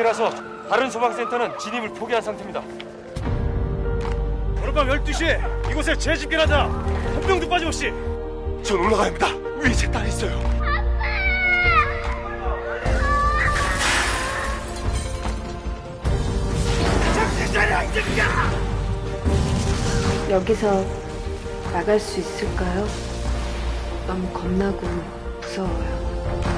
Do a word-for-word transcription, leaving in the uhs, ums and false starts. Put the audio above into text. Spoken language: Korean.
따라서 다른 소방센터는 진입을 포기한 상태입니다. 오늘밤 열두 시에 이곳에 재집결하자. 한 명도 빠짐없이. 전 올라가야 합니다. 위에 제 딸이 있어요. 여기서 나갈 수 있을까요? 너무 겁나고 무서워요.